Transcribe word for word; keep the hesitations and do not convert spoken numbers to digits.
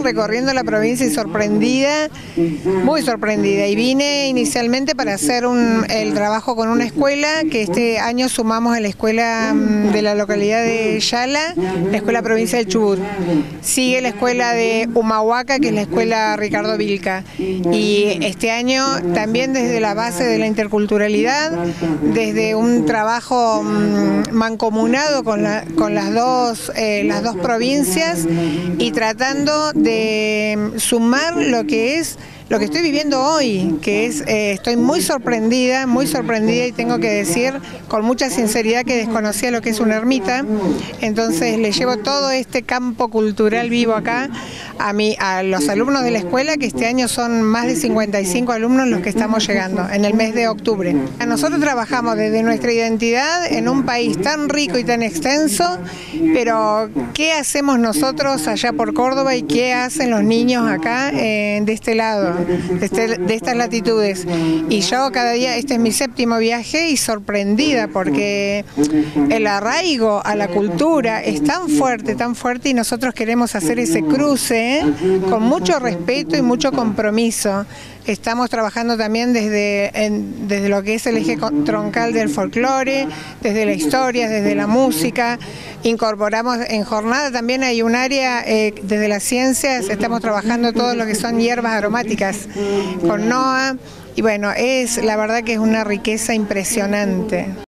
recorriendo la provincia y sorprendida, muy sorprendida. Y vine inicialmente para hacer un, el trabajo con una escuela, que este año sumamos a la escuela de la localidad de Yala, la Escuela Provincial del Chubut. Sigue la escuela de Humahuaca, que es la escuela Ricardo Vilca. Y este año también desde la base de la interculturalidad, desde un trabajo mancomunado con, la, con las, dos, eh, las dos provincias y tratando de sumar lo que es lo que estoy viviendo hoy, que es, eh, estoy muy sorprendida, muy sorprendida y tengo que decir con mucha sinceridad que desconocía lo que es una ermita. Entonces le llevo todo este campo cultural vivo acá a, mí, a los alumnos de la escuela, que este año son más de cincuenta y cinco alumnos los que estamos llegando en el mes de octubre. Nosotros trabajamos desde nuestra identidad en un país tan rico y tan extenso, pero ¿qué hacemos nosotros allá por Córdoba y qué hacen los niños acá eh, de este lado? De, este, de estas latitudes? Y yo cada día, este es mi séptimo viaje y sorprendida porque el arraigo a la cultura es tan fuerte, tan fuerte y nosotros queremos hacer ese cruce con mucho respeto y mucho compromiso. Estamos trabajando también desde, en, desde lo que es el eje troncal del folclore, desde la historia, desde la música. Incorporamos en jornada también hay un área, eh, desde las ciencias, estamos trabajando todo lo que son hierbas aromáticas con NOA. Y bueno, es la verdad que es una riqueza impresionante.